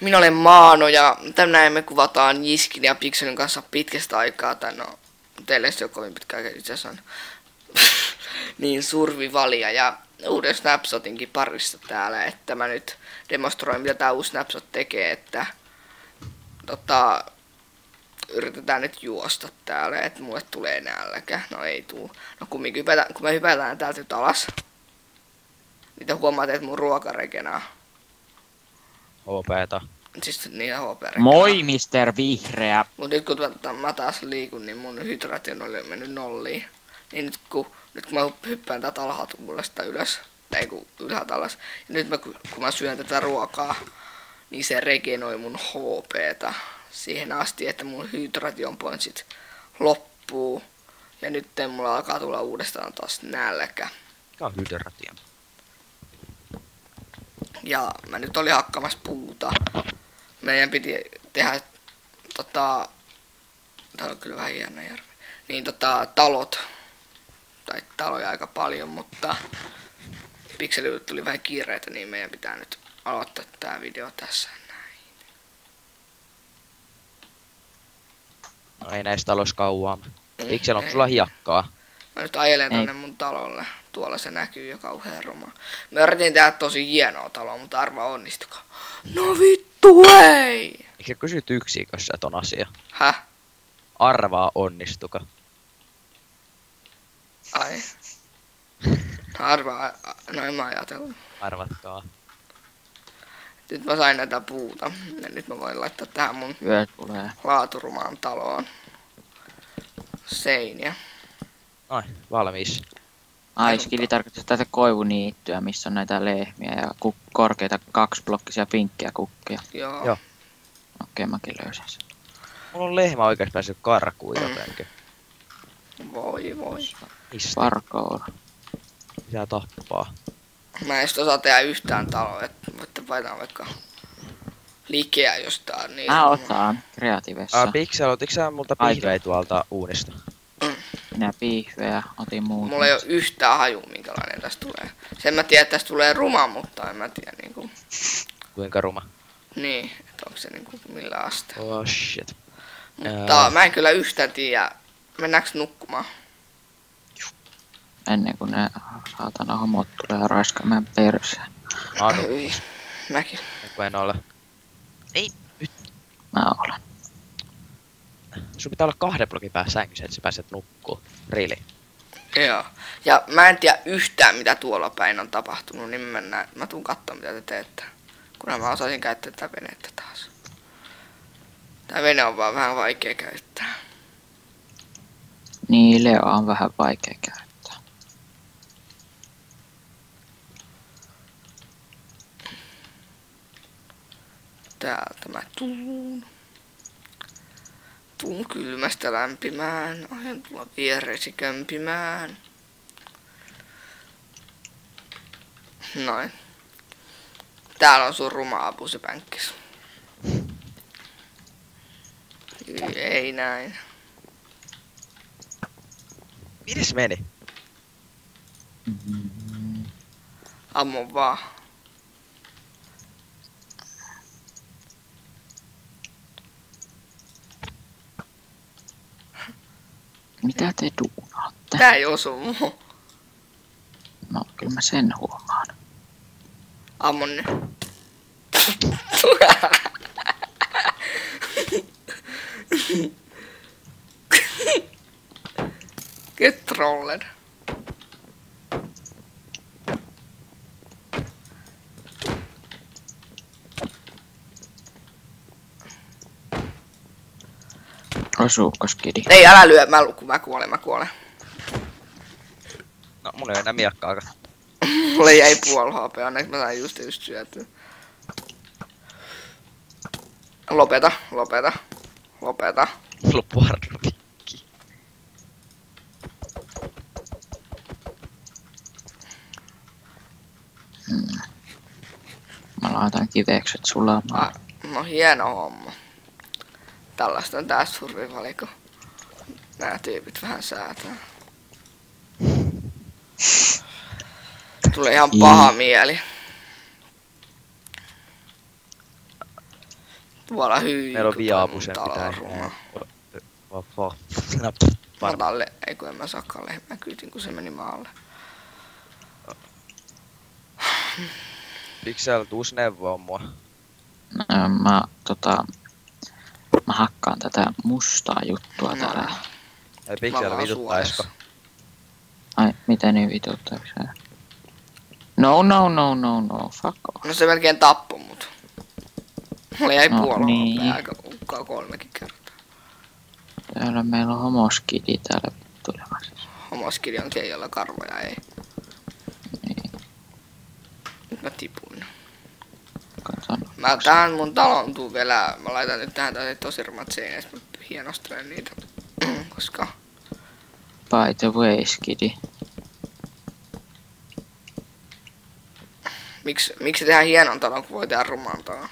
Minä olen Maano ja tänään me kuvataan Jiskin ja Pixelin kanssa pitkästä aikaa. Tai no, teille se on kovin pitkä aika, itse asiassa on niin survivalia ja uuden Snapshotinkin parissa täällä, että mä nyt demonstroin mitä tää uusi Snapshot tekee, että yritetään nyt juosta täällä, että mulle tulee nälkä. No ei tuu. No kumminkin kun me hypätään täältä nyt alas, niin huomaat, että mun ruoka regenaa. HP:ta. Siis niin HP regenaa. Moi, Mr. Vihreä. Mut nyt kun mä taas liikun, niin mun hydraation oli mennyt nolliin. Niin nyt kun mä hyppään täältä alhaalta mullesta ylös, tai kun ylhäältä alas, ja nyt kun mä syön tätä ruokaa, niin se regenoi mun HP:ta siihen asti, että mun hydration pointsit loppuu. Ja nyt mulla alkaa tulla uudestaan taas nälkä. Mikä on hydratio? Ja mä nyt olin hakkamassa puuta. Meidän piti tehdä tää on kyllä vähän hieno järvi. Niin talot. Tai taloja aika paljon, mutta Pixelille tuli vähän kiireitä, niin meidän pitää nyt aloittaa tää video tässä näin. No ei näistä taloissa kauaa. Pixel, onko sulla hiekkaa? Mä nyt ajelen tonne mun talolle. Tuolla se näkyy jo kauhean ruma. Mä yritin tehdä tosi hienoa taloa, mutta arvaa onnistuko. No vittu ei! Eikö kysyt yksikössä ton asia? Häh? Arvaa onnistuko? Ai. Arvaa, no en mä ajatellut. Arvatkaa. Nyt mä sain näitä puuta. Ja nyt mä voin laittaa tähän mun Yö tulee. laaturumaan taloon seiniä. Ai, valmis. Aiskili tarkoittaa tätä koivuniittyä, missä on näitä lehmiä ja korkeita 2-blokkisia pinkkejä kukkia. Joo. Okei, mäkin löysin sen. Mulla on lehmä oikeesti päässyt karkuun jotenkin. Voi. Mistä? Parkour. Pitää tappaa. Mä en sit osaa tehdä yhtään taloa, että voitte vaihtaa vaikka liikeä jostain. Niin Mä otan kreatiivessa. Pixel, otitko sä multa pihvejä tuolta uunista? Minä pihvejä otin muuta. Mulla ei oo yhtään haju, minkälainen tästä tulee. Sen mä tiedän, että tästä tulee ruma, mutta en mä tiedä niinku. Kuinka ruma? Niin, että onko se niinku millä asteella. Oh shit. Mutta mä en kyllä yhtään tiedä. Mennäänkö nukkumaan? Ennen kuin ne saatana homot tulee raiskaamaan perseen. Ei, mäkin. Kun en ole. Ei, nyt. Mä olen. Sun pitää olla 2 blokin päässä sängyssä, että sä pääset nukkuu. Really? Joo. Ja mä en tiedä yhtään mitä tuolla päin on tapahtunut, niin mä tuun katsomaan mitä te teette. Kunhan mä osaisin käyttää tätä venettä taas. Tää vene on vaan vähän vaikea käyttää. Niin, Leo on vähän vaikea käyttää. Täältä mä tuun. Tuun kylmästä lämpimään. Aion tulla viereesi kömpimään. Noin. Täällä on sun ruma abusepänkkis. Ei näin. Mites meni? Ammu vaan. Mitä te duunaatte? Tää ei osu muuhun. No, kyllä mä sen huomaan. Ammun ne. Get trolled. Osuuko skidi? Ei, älä lyö, mä kuolen. No, mulla ei enää miakkaakaan. Mulle jäi puoli HP, onneksi mä sain just syötyä. Lopeta. Loppu arvikki. Mä laitan kivekset sulamaan. No hieno homma. Tällaista on tää survival, kun nää tyypit vähän säätää. Tulee ihan paha mieli. Tuolla hyi. Meillä on viapu, sen pitää. Matalle, ei kun en mä saakaan lehmää kyytin, kun se meni maalle. Pixel, tuus neuvoa mua. Mä hakkaan tätä mustaa juttua täällä. Ei Pixel vituttaisko? Ai, miten niin vituttaisi? No, fuck off. No se melkein tappoi mut. Mulla jäi puolella niin. aika ukkaa 3 kertaa. Täällä meillä on homoskidi täällä vittuilemassa. Homoskidi on se, jolla karvoja ei. Niin, Nyt mä tipuin. katon. Mä tähän mun talon tuu vielä, mä laitan nyt tähän tosi rumat seinät, mä hienostelen niitä. Koska By the way, skidi. miksi tehdään hienon talon, kun voi tehdä ruman talon?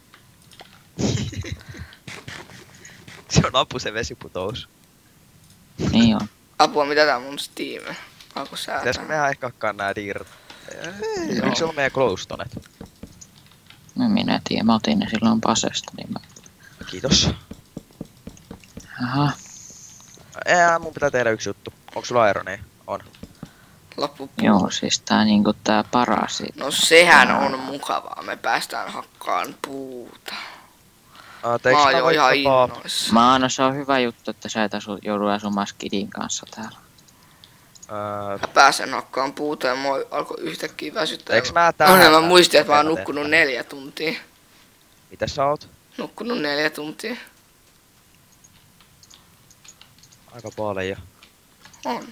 Se on apu se vesiputous. Niin on. Apua, mitä tää on mun Steam? Alko Pitäisikö säätää? mehän ehkä hakkaa nää dirt? Eikö se ole meidän glowstonet? No minä tiedän, mä otin ne silloin pasesta, niin mä... Kiitos. Aha. Mun pitää tehdä yksi juttu. Onko sulla aeroni? On. Loppu. Joo, siis tää niinku tää parasi. No sehän on mukavaa, me päästään hakkaan puuta. Mä oon jo ihan innoissa. Maano, se on hyvä juttu, että sä et joudu asumaan skidin kanssa täällä. Mä pääsen hakkaan puuta ja mua alkoi yhtäkkiä väsyttää. Eiks mä tähän? Mä muistin, että mä oon nukkunut 4 tuntia. Mitä sä oot? Nukkunut 4 tuntia. Aika paljon. On.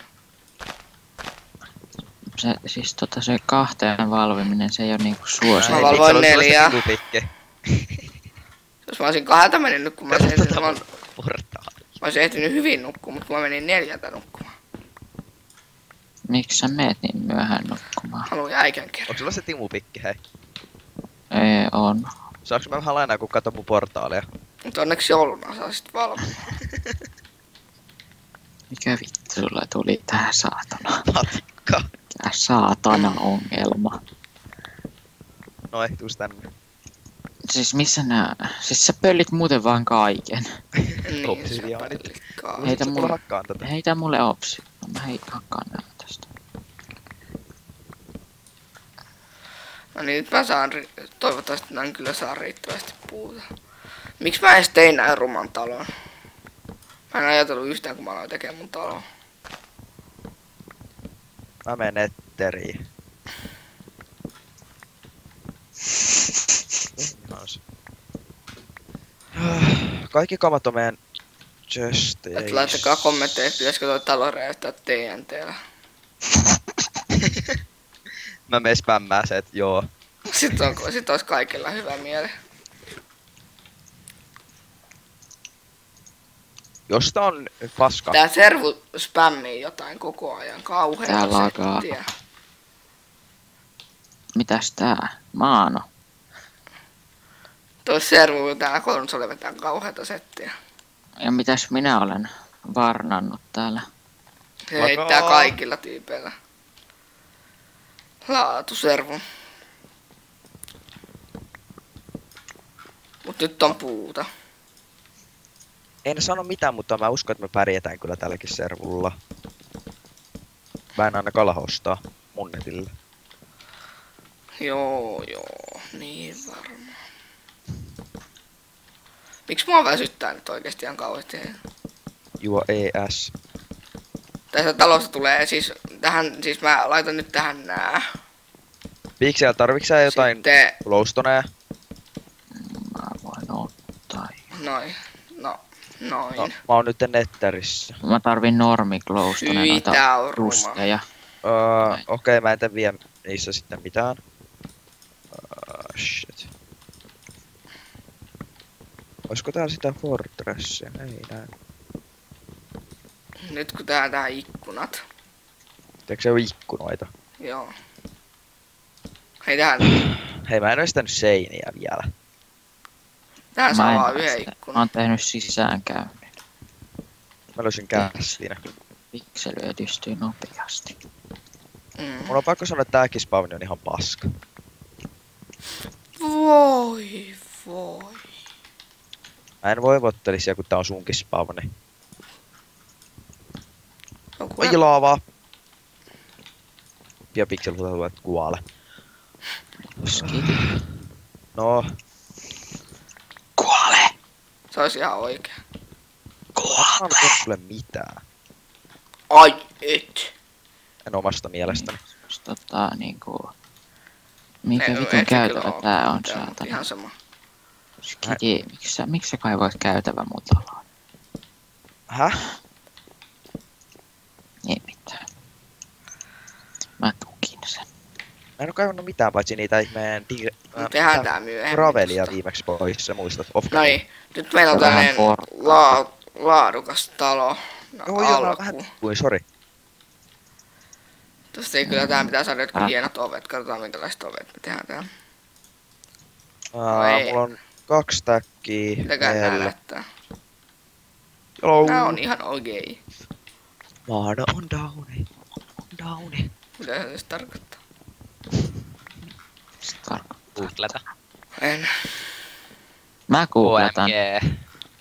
Se, siis se 2 valviminen, se ei oo niinku suosi. Mä valvoin 4. Sivupikki. Jos mä olisin 2 mennyt, kun mä Portaali. olisin ehtinyt hyvin nukkumaan, mutta kun mä menin 4 nukkumaan. Miksi sä meet niin myöhään nukkumaan? Haluan jäikän kerran. Onko sulla se timupikki, hei? Ei, on. Saanko mä vähän lainaa, kun kato mun portaalia? Mutta onneksi jouluna saa sit valvoa. Mikä vittu sulle tuli tää saatana? Matikka. Tää saatana ongelma. No ei, tuus tänne. Siis missä nää? Siis sä pöllit muuten vaan kaiken. Niin, Obsidiaanit. se pellikkaa. Heitä Mulla mulle, hakkaan tätä. heitä mulle opsi. Mä hakkaan nää tästä. No niin, nyt mä saan, toivottavasti mä kyllä saan riittävästi puuta. Miksi mä edes tein näin ruman talon? Mä en ajatellut yhtään, kun mä aloin tekemään mun talon. Mä menen netteriin. Kaikki kamat on meidän chesteissä. Et laittakaa kommentteja, että pitäisikö toi talo räjäyttää TNT:llä. Mä menen spämmää se, et joo. Sit ois kaikilla hyvä mieli. Jos tää on paska. Tää servu spämmii jotain koko ajan. Kauheeta Tää lagaa. settiä. Mitäs tää? Maano. Toi servu täällä konsolilla vetää kauheeta settiä. Ja mitäs minä olen varnannut täällä? Se heittää kaikilla tyypeillä. Laatuservu. Mut nyt on puuta. En sano mitään, mutta mä uskon, että me pärjätään kyllä tälläkin servulla. Mä en ainakaan lahostaa mun netillä. Joo, niin varmaan. Miksi mua väsyttää nyt oikeesti ihan kauheesti? Juo ES. Tässä talossa tulee siis tähän, siis mä laitan nyt tähän nää. Pixel, tarviks sä jotain Sitten, glowstoneja? Mä voin ottaa. noin. Noin. No, mä oon nyt netterissä. Mä tarvin normiglowstone Hyi, noita tää on ruma. rusteja. Okei, mä en tee vielä niissä sitten mitään. Shit. Oisko täällä sitä fortressia? Ei näin. Nyt kun tähän ikkunat. Teekö se ole ikkunoita? Joo. Hei tähän, Hei, mä en oo estänyt seiniä vielä. tähän saa Mä vaan en yhden sitä. Mä ikkunan. oon tehnyt sisäänkäynnin. Mä löysin kästinä. Pikseli edistyy nopeasti. Mulla on pakko sanoa, että tääkin spawni on ihan paska. Voi. Mä en voivottelisi, kun tää on sunkin spawni. Oi laavaa! Ja Pixel tulee kuole. Skidi. No, Kuole! Se olisi ihan oikea. mä en tee sulle mitään. Ai et. En omasta mielestäni. Niinku... Mikä Ei, vitun et se käytävä kyllä oo tää on, mitään, mutta saatana? ihan sama. Skidi, miksi sä kaivoit käytävä mun taloon? Häh? Ei mitään. Mä tukin sen. Mä en oo kaivannut mitään paitsi niitä ihmeen Tehdään tää myöhemmin. gravelia tosta. viimeksi pois, sä muistat off. No niin, nyt meillä on Vähän tällainen porkkaa. laadukas talo. No, Joo, mä alkuun. vähän kuin, sori. Tosta ei kyllä tää pitää saada jotkut hienot ovet. Katsotaan minkälaiset ovet me tehdään täällä. ei. Mulla on 2 täkkiä. Mitäkään nää näyttää. Hello. Nää on ihan okei. Maana on downi. On downi. Mitä se nyt tarkoittaa? Googleta. En. Mä googletan. OMG.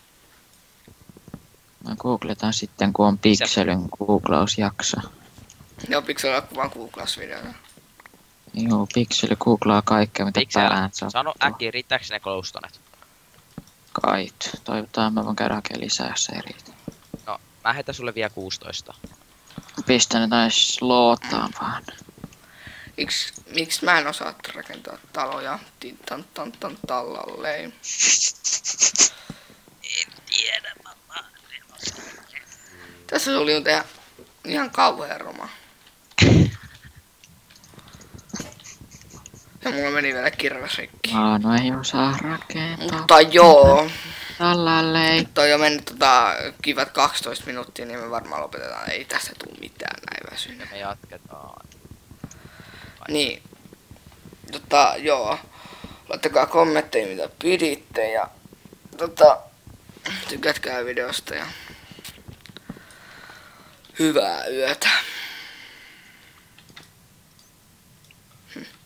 Mä googletan sitten, kun on Pixelyn googlausjakso. Joo, Pixel on vaan googlausvideota. Joo, Pixel googlaa kaikkea, mitä Pixel, päähän sattuu. sano äkkiä, riittääks ne glowstonet? Kait. Toivotaan mä voin käydä hakemaan lisää, jos ei riitä. No, mä heitän sulle vielä 16. Pistän jotain slootaan vaan. Miksi mä en osaa rakentaa taloja tan tallalleen? Tässä oli jo tehdä ihan kauhean roma. Ja mulla meni vielä kirves rikki. No ei osaa rakentaa. Mutta joo, Tallalleen. nyt on jo mennyt kivat 12 minuuttia, niin me varmaan lopetetaan. Ei tässä tuu mitään näin väsynyt. Me jatketaan. Niin. Joo. Laittakaa kommentteja mitä piditte ja tykätkää videosta ja hyvää yötä.